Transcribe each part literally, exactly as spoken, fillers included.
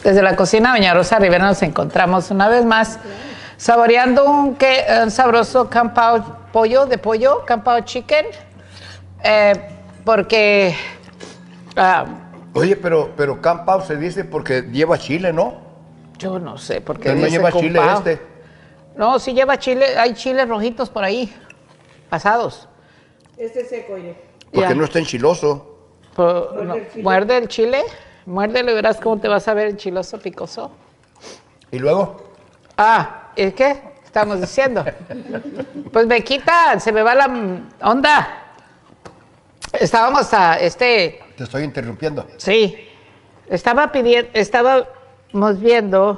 Desde la cocina Doña Rosa Rivera nos encontramos una vez más saboreando un, que, un sabroso campao pollo de pollo, campao chicken, eh, porque... Uh, Oye, pero, pero campao se dice porque lleva chile, ¿no? Yo no sé, porque pero no dice lleva campao. Chile este. No, sí lleva chile, hay chiles rojitos por ahí, pasados. Este es seco, oye. Porque Ya. no está enchiloso. Pero, no, muerde el chile, muérdelo y verás cómo te vas a ver enchiloso, picoso. ¿Y luego? Ah, ¿es qué? Estamos diciendo. Pues me quitan, se me va la onda. Estábamos a este... Te estoy interrumpiendo. Sí. Estaba pidiendo, estábamos viendo...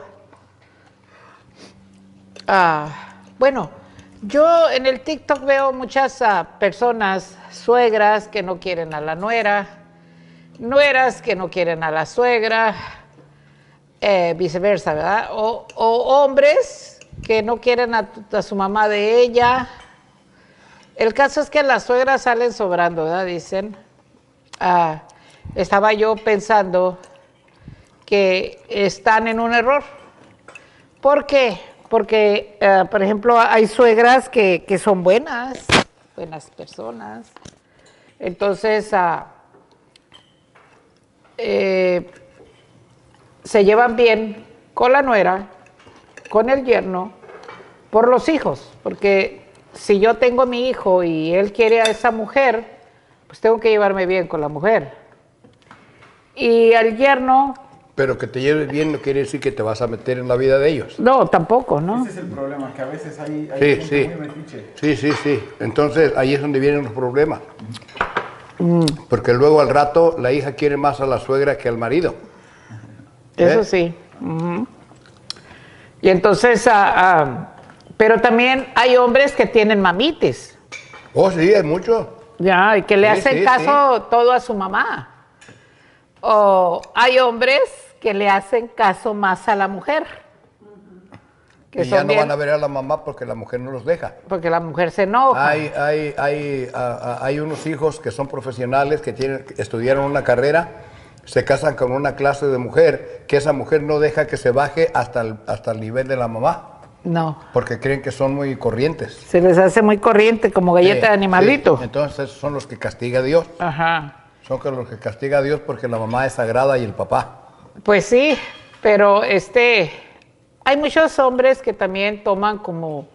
Ah, bueno, yo en el TikTok veo muchas uh, personas, suegras que no quieren a la nuera, nueras que no quieren a la suegra, eh, viceversa, ¿verdad? O, o hombres que no quieren a, a su mamá de ella. El caso es que las suegras salen sobrando, ¿verdad? Dicen. Ah, estaba yo pensando que están en un error. ¿Por qué? Porque, uh, por ejemplo, hay suegras que, que son buenas, buenas personas. Entonces, uh, eh, se llevan bien con la nuera, con el yerno, por los hijos. Porque si yo tengo a mi hijo y él quiere a esa mujer, pues tengo que llevarme bien con la mujer. Y al yerno... Pero que te lleves bien no quiere decir que te vas a meter en la vida de ellos. No, tampoco, ¿no? Ese es el problema, que a veces hay, hay Sí, gente sí. muy metiche. Sí, sí, sí. Entonces ahí es donde vienen los problemas. Mm. Porque luego al rato la hija quiere más a la suegra que al marido. Eso ¿Eh? sí. Uh-huh. Y entonces, uh, uh, pero también hay hombres que tienen mamitis. Oh, sí, hay mucho. Ya, y que le Sí, hacen sí, caso sí. todo a su mamá. O hay hombres que le hacen caso más a la mujer. Que Y ya no bien, van a ver a la mamá porque la mujer no los deja. porque la mujer se enoja. Hay, hay, hay, a- a- hay unos hijos que son profesionales, que tienen, que estudiaron una carrera, se casan con una clase de mujer, que esa mujer no deja que se baje hasta el, hasta el nivel de la mamá, No, porque creen que son muy corrientes. se les hace muy corriente como galleta Sí, de animalito. sí. Entonces son los que castiga Dios. Ajá. Son que los que castiga Dios porque la mamá es sagrada y el papá. Pues sí, pero este, hay muchos hombres que también toman como,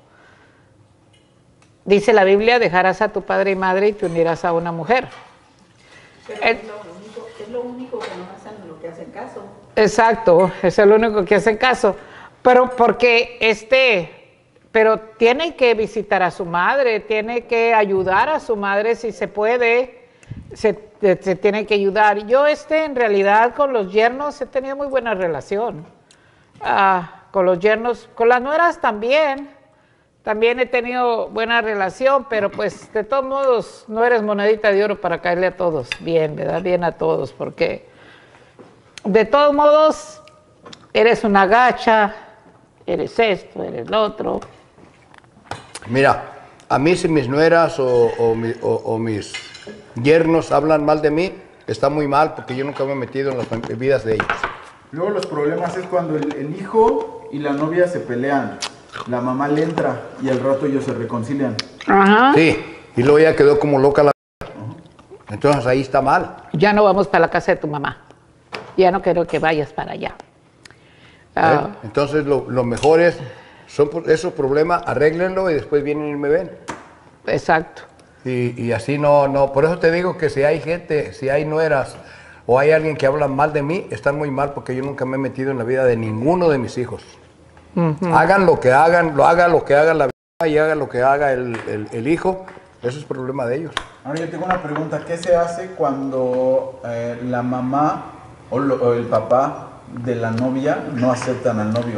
dice la Biblia, dejarás a tu padre y madre y te unirás a una mujer. Pero El- es, lo único, es lo único que no hacen lo que hacen caso. Exacto, es el único que hace caso. Pero porque este, pero tiene que visitar a su madre, tiene que ayudar a su madre si se puede, se, se tiene que ayudar. Yo este, en realidad con los yernos he tenido muy buena relación. Ah, con los yernos, con las nueras también, también he tenido buena relación, pero pues de todos modos no eres monedita de oro para caerle a todos bien, ¿verdad? Bien a todos, porque de todos modos eres una gacha, eres esto, eres lo otro. Mira, a mí si mis nueras o, o mi- o- o mis yernos hablan mal de mí, está muy mal porque yo nunca me he metido en las vidas de ellos. Luego los problemas es cuando el, el hijo y la novia se pelean. La mamá le entra y al rato ellos se reconcilian. Ajá. Sí, y luego ya quedó como loca la... Entonces ahí está mal. Ya no vamos para la casa de tu mamá. Ya no quiero que vayas para allá. Ah, ¿Eh? Entonces lo, lo mejor es, son por- esos problemas, arréglenlo y después vienen y me ven. exacto. Y, y así no, no, por eso te digo que si hay gente, si hay nueras o hay alguien que habla mal de mí, están muy mal porque yo nunca me he metido en la vida de ninguno de mis hijos. Hagan lo que hagan, lo haga lo que haga la vida y haga lo que haga el, el- el hijo, eso es problema de ellos. Ahora yo tengo una pregunta, ¿qué se hace cuando eh, la mamá o, lo- o el papá de la novia no aceptan al novio?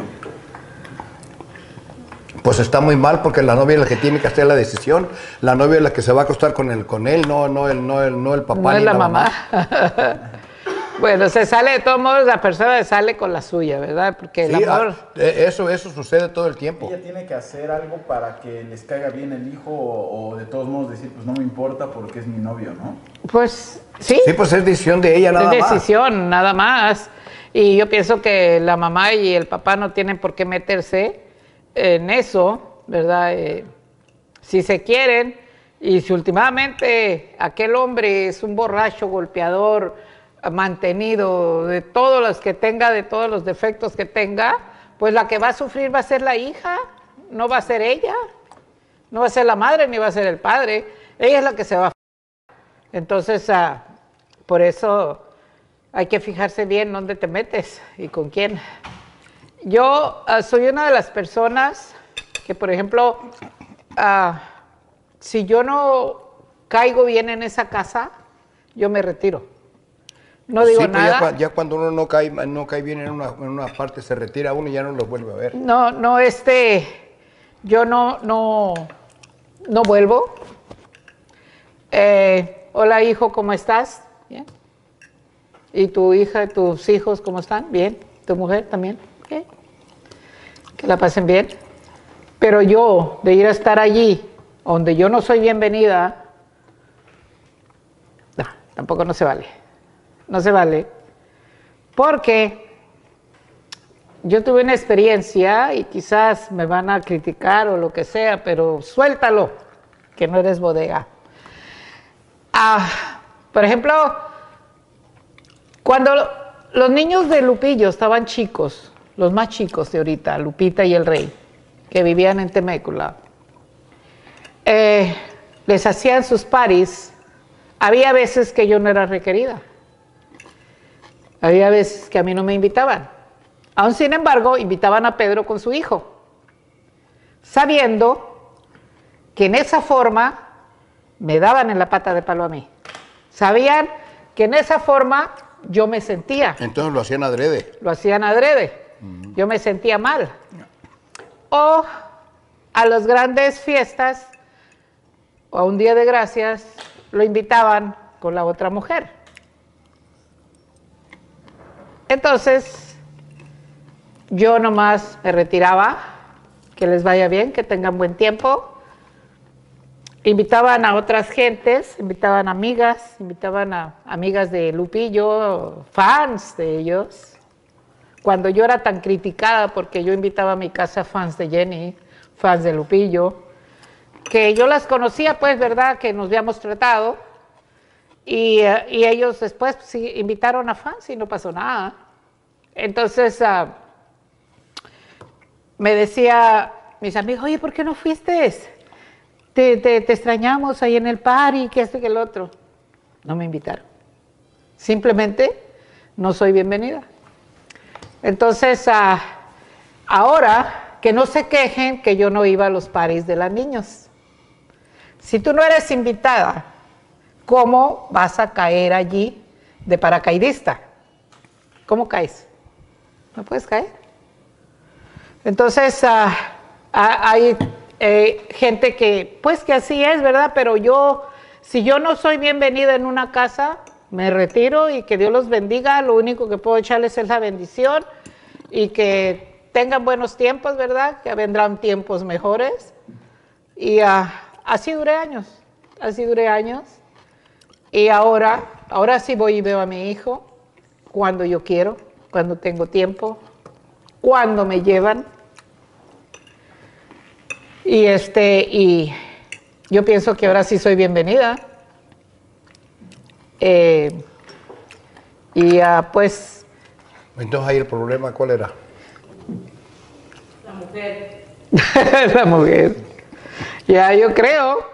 Pues está muy mal porque la novia es la que tiene que hacer la decisión, la novia es la que se va a acostar con él, con él, no, no, el, no, el, no el papá No ni es la la mamá. Bueno, se sale de todos modos, la persona sale con la suya, ¿verdad? Porque el Sí, amor... ah, eh, eso, eso sucede todo el tiempo. Ella tiene que hacer algo para que les caiga bien el hijo o, o de todos modos decir, pues no me importa porque es mi novio, ¿no? Pues sí, Sí, pues es decisión de ella nada es más. decisión, nada más. Y yo pienso que la mamá y el papá no tienen por qué meterse en eso, ¿verdad? Eh, si se quieren, y si últimamente aquel hombre es un borracho, golpeador, mantenido, de todos los que tenga, de todos los defectos que tenga, pues la que va a sufrir va a ser la hija, no va a ser ella, no va a ser la madre ni va a ser el padre, ella es la que se va a... Entonces, uh, por eso hay que fijarse bien dónde te metes y con quién. Yo uh, soy una de las personas que, por ejemplo, uh, si yo no caigo bien en esa casa, yo me retiro. No digo sí, pues nada. Ya, ya cuando uno no cae, no cae bien en una, en una parte, se retira uno y ya no lo vuelve a ver. No, no, este, yo no, no, no vuelvo. Eh, hola, hijo, ¿cómo estás? Bien. ¿Y tu hija, tus hijos, cómo están? Bien. ¿Tu mujer también? Bien. Que la pasen bien. Pero yo, de ir a estar allí, donde yo no soy bienvenida, no, tampoco no se vale. No se vale. Porque yo tuve una experiencia y quizás me van a criticar o lo que sea, pero suéltalo, que no eres bodega. Ah, por ejemplo, cuando los niños de Lupillo estaban chicos, los más chicos de ahorita, Lupita y el Rey, que vivían en Temécula, eh, les hacían sus paris. Había veces que yo no era requerida. Había veces que a mí no me invitaban. Aún sin embargo, invitaban a Pedro con su hijo, sabiendo que en esa forma me daban en la pata de palo a mí. Sabían que en esa forma yo me sentía. Entonces lo hacían adrede. Lo hacían adrede. Uh-huh. Yo me sentía mal. O a las grandes fiestas, o a un día de gracias, lo invitaban con la otra mujer. Entonces, yo nomás me retiraba, que les vaya bien, que tengan buen tiempo. Invitaban a otras gentes, invitaban amigas, invitaban a amigas de Lupillo, fans de ellos. Cuando yo era tan criticada porque yo invitaba a mi casa fans de Jenny, fans de Lupillo, que yo las conocía, pues, ¿verdad?, que nos habíamos tratado. Y, uh, y ellos después pues, sí, invitaron a fans y no pasó nada. Entonces, uh, me decía mis amigos, oye, ¿por qué no fuiste? Te, te, te extrañamos ahí en el party, que esto y que el otro. No me invitaron. Simplemente no soy bienvenida. Entonces, uh, ahora que no se quejen que yo no iba a los parties de los niños. Si tú no eres invitada, ¿cómo vas a caer allí de paracaidista? ¿Cómo caes? ¿No puedes caer? Entonces, uh, hay eh, gente que, pues que así es, ¿verdad? Pero yo, si yo no soy bienvenida en una casa, me retiro y que Dios los bendiga. Lo único que puedo echarles es la bendición y que tengan buenos tiempos, ¿verdad? Que vendrán tiempos mejores. Y uh, así duré años, así duré años. Y ahora, ahora sí voy y veo a mi hijo cuando yo quiero, cuando tengo tiempo, cuando me llevan. Y este, y yo pienso que ahora sí soy bienvenida. Eh, y uh, pues... Entonces ahí el problema, ¿cuál era? La mujer. La mujer. Ya, yo creo.